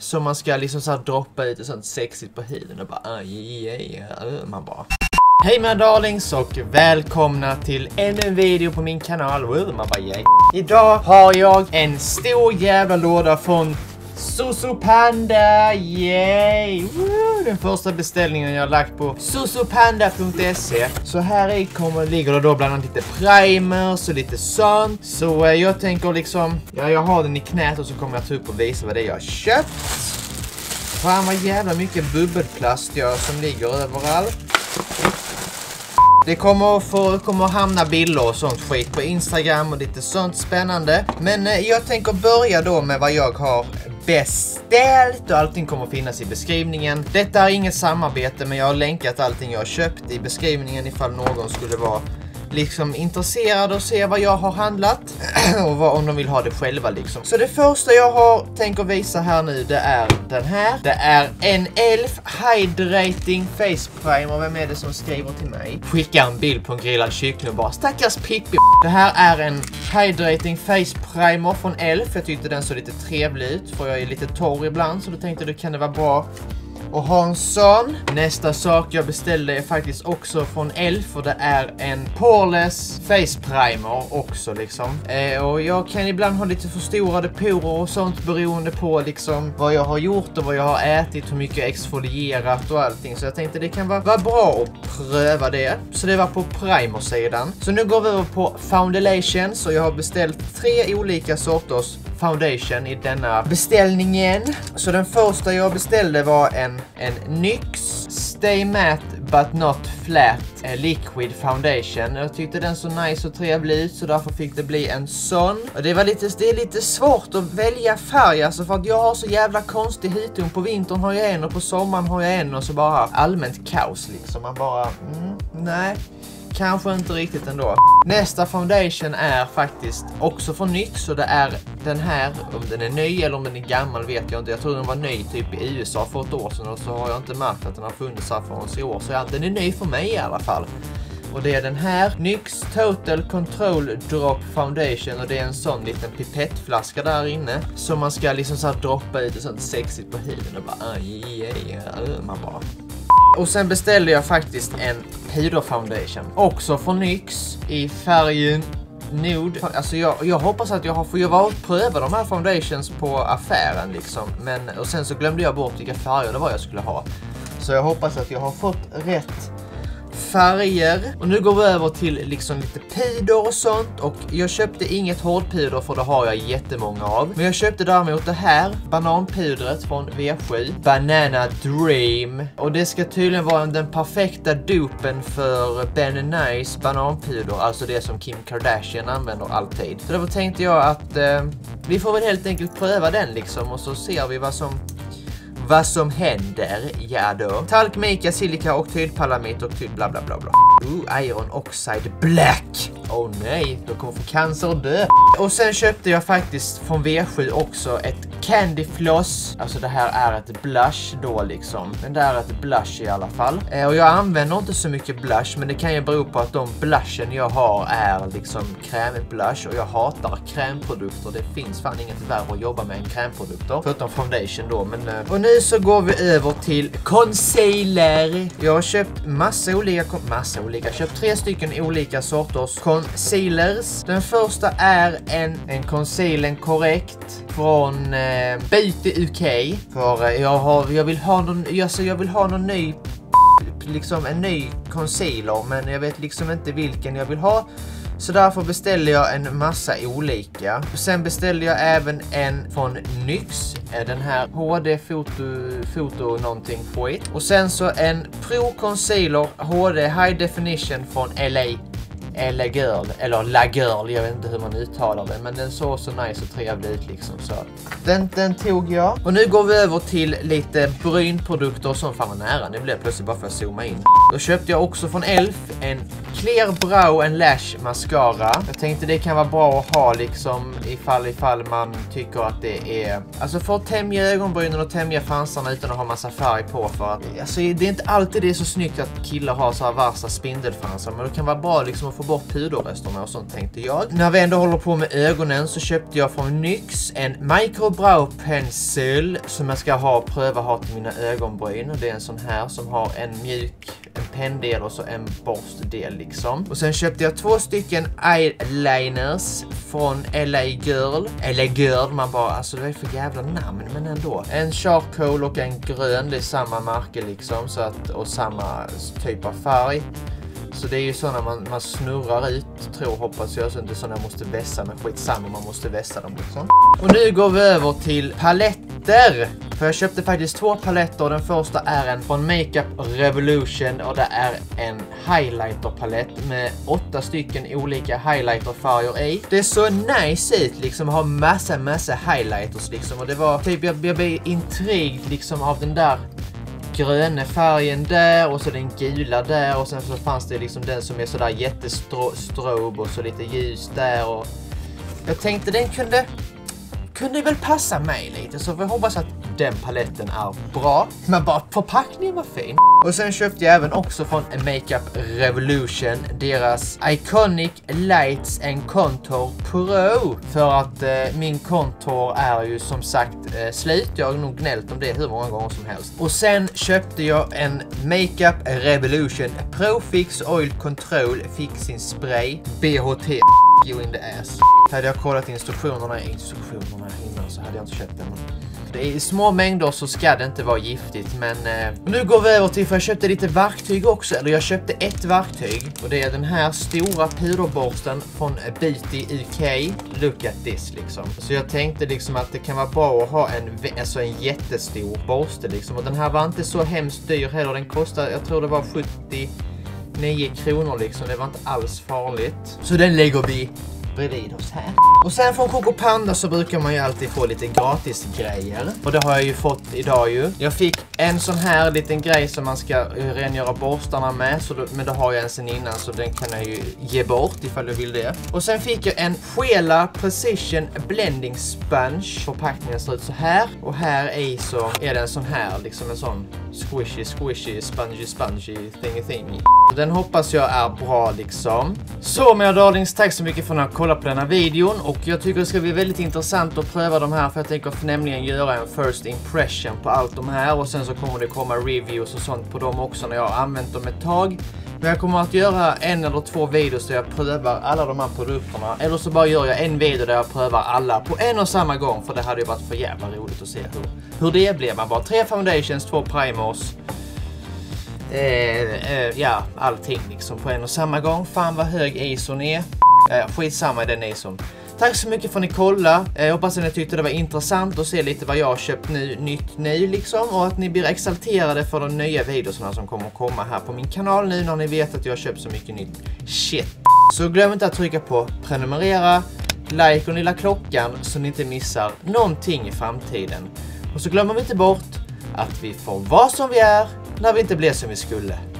Så man ska liksom så här droppa ut och sånt sexigt på huden och bara man bara hej mina darlings och välkomna till ännu en video på min kanal. Man bara yay. Idag har jag en stor jävla låda från Susupanda, yay! Woo! Den första beställningen jag har lagt på susupanda.se. Så här i ligger det då bland annat lite primers och lite sånt. Så jag tänker liksom, jag har den i knät och så kommer jag ta upp och visa vad det är jag har köpt. Fan vad jävla mycket bubbelplast som ligger överallt. Det kommer hamna bilder och sånt skit på Instagram och lite sånt spännande. Men jag tänker börja då med vad jag har beställt och allting kommer finnas i beskrivningen. Detta är inget samarbete, men jag har länkat allting jag har köpt i beskrivningen ifall någon skulle vara liksom intresserad och se vad jag har handlat och om de vill ha det själva liksom. Så det första jag tänker visa här nu, det är den här. Det är en Elf Hydrating Face Primer. Vem är det som skriver till mig? Skicka en bild på en grillad kyckling och bara stackars Pippi. Det här är en Hydrating Face Primer från Elf. Jag tyckte den såg lite trevlig ut för jag är lite torr ibland, så då tänkte jag kan det vara bra och ha en sån. Nästa sak jag beställde är faktiskt också från Elf och det är en poreless face primer också liksom. Och jag kan ibland ha lite förstorade porer och sånt beroende på liksom vad jag har gjort och vad jag har ätit, hur mycket jag exfolierat och allting. Så jag tänkte det kan vara bra att pröva det. Så det var på primersidan. Så nu går vi över på foundation. Så jag har beställt 3 olika sorters foundation i denna beställningen. Så den första jag beställde var en NYX Stay Matte But Not Flat Liquid Foundation. Jag tyckte den så nice och trevlig ut, så därför fick det bli en sån. Och det är lite svårt att välja färg, alltså för att jag har så jävla konstig hudton. På vintern har jag en och på sommaren har jag en, och så bara allmänt kaos liksom. Man bara, nej. Kanske inte riktigt ändå. Nästa foundation är faktiskt också från NYX, och det är den här. Om den är ny eller om den är gammal vet jag inte. Jag tror den var ny typ i USA för ett år sedan, och så har jag inte märkt att den har funnits här för oss i år. Så den är ny för mig i alla fall. Och det är den här NYX Total Control Drop Foundation, och det är en sån liten pipettflaska där inne som man ska liksom så här droppa ut och sånt sexigt på huden och bara man bara. Och sen beställde jag faktiskt en puderfoundation, också från NYX, i färgen nude. Alltså jag hoppas att jag var och pröva de här foundations på affären liksom. Och sen så glömde jag bort vilka färger det var jag skulle ha. Så jag hoppas att jag har fått rätt färger. Och nu går vi över till liksom lite puder och sånt. Och jag köpte inget hårdpuder, för det har jag jättemånga av. Men jag köpte däremot det här bananpudret från V7, Banana Dream. Och det ska tydligen vara den perfekta dupen för Ben Nyes bananpuder. Alltså det som Kim Kardashian använder alltid. Så därför tänkte jag att vi får väl helt enkelt pröva den liksom. Och så ser vi vad som händer, ja då. Talk, mica, silika, oktydpalamit och bla bla bla bla. Iron Oxide Black. Nej, då kommer få cancer och dö. Och sen köpte jag faktiskt från V7 också ett Candy Floss. Alltså det här är ett blush då liksom. Men det är ett blush i alla fall. Och jag använder inte så mycket blush, men det kan ju bero på att de blushen jag har är liksom krämblush. Och jag hatar krämprodukter. Det finns fan inget värre att jobba med än krämprodukter. Förutom foundation då. Och nu så går vi över till concealer. Jag har köpt massa olika. Jag har köpt 3 stycken olika sorters concealers. Den första är en concealer korrekt från Beauty UK. För jag vill ha någon ny, liksom en ny concealer, men jag vet liksom inte vilken jag vill ha. Så därför beställde jag en massa olika. Sen beställde jag även en från NYX. Den här HD foto någonting skit. Och sen så en Pro Concealer HD High Definition från LA Girl, eller La Girl, jag vet inte hur man uttalar det, men den såg så nice och trevlig ut liksom, så den tog jag. Och nu går vi över till lite brynprodukter och sånt. Fan vad nära, nu blev jag plötsligt bara för att zooma in. Då köpte jag också från Elf en Clear Brow and Lash Mascara. Jag tänkte det kan vara bra att ha liksom ifall man tycker att det är, alltså för att tämja ögonbrynen och tämja fransarna utan att ha massa färg på, för att alltså, det är inte alltid det är så snyggt att killar har så här värsta spindelfransar, men det kan vara bra liksom att få få bort puderresterna och sånt, tänkte jag. När vi ändå håller på med ögonen så köpte jag från NYX en microbrow pencil som jag ska pröva ha till mina ögonbryn. Och det är en sån här som har en mjuk, en penndel och så en borstdel liksom. Och sen köpte jag 2 stycken eyeliners från LA Girl, man bara, alltså det är för jävla namn, men ändå. En charcoal och en grön, det är samma märke liksom, så att, och samma typ av färg. Så det är ju sådana man snurrar ut, hoppas jag, så inte sådana jag måste vässa, men skitsamma, man måste vässa dem liksom. Och nu går vi över till paletter. För jag köpte faktiskt 2 paletter. Den första är en från Makeup Revolution och det är en highlighter-palett med 8 stycken olika highlighterfärger i. Det är så nice ut liksom, ha massa highlighters liksom. Och det var typ, jag blev intrigued liksom av den där gröna färgen där och så den gula där och sen så fanns det liksom den som är sådär jättestrobe och så lite ljus där, och jag tänkte den kunde väl passa mig lite, så vi hoppas att den paletten är bra. Men bara förpackningen var fin. Och sen köpte jag även också från Makeup Revolution deras Iconic Lights and Contour Pro. För att min contour är ju som sagt slut. Jag har nog gnällt om det hur många gånger som helst. Och sen köpte jag en Makeup Revolution Pro Fix Oil Control Fixing Spray BHT you in the ass. Hade jag kollat instruktionerna innan så hade jag inte köpt den. Det är i små mängder så ska det inte vara giftigt, men nu går vi över till, för jag köpte lite verktyg också, eller jag köpte ett verktyg och det är den här stora puderborsten från Beauty UK. Look at this liksom. Så jag tänkte liksom att det kan vara bra att ha en jättestor borste liksom, och den här var inte så hemskt dyr heller, den kostade, jag tror det var 79 kronor liksom, det var inte alls farligt. Så den lägger vi bredvid oss här. Och sen från Coco Panda så brukar man ju alltid få lite gratis grejer. Och det har jag ju fått idag ju. Jag fick en sån här liten grej som man ska rengöra borstarna med. Så men då har jag en sen innan, så den kan jag ju ge bort ifall du vill det. Och sen fick jag en Squela Precision Blending Sponge. Förpackningen ser ut så här. Och här i så är det en sån här, liksom en sån squishy, spongy thingy. Den hoppas jag är bra liksom. Så mina darlings, tack så mycket för att kolla på den här videon. Och jag tycker det ska bli väldigt intressant att pröva de här, för jag tänker nämligen göra en first impression på allt de här. Och sen så kommer det komma reviews och sånt på dem också när jag har använt dem ett tag. Men jag kommer att göra 1 eller 2 videos där jag prövar alla de här produkterna. Eller så bara gör jag en video där jag prövar alla på en och samma gång. För det hade ju varit för jävla roligt att se hur det blir. Man bara 3 foundations, 2 primers. Ja, allting liksom på en och samma gång. Fan vad hög ISOn är. Skitsamma i den ISOn. Tack så mycket för att ni kollade. Jag hoppas att ni tyckte det var intressant att se lite vad jag har köpt nytt nu liksom. Och att ni blir exalterade för de nya videorna som kommer att komma här på min kanal nu när ni vet att jag har köpt så mycket nytt shit. Så glöm inte att trycka på prenumerera, like och lilla klockan så ni inte missar någonting i framtiden. Och så glömmer vi inte bort att vi får vara som vi är när vi inte blir som vi skulle.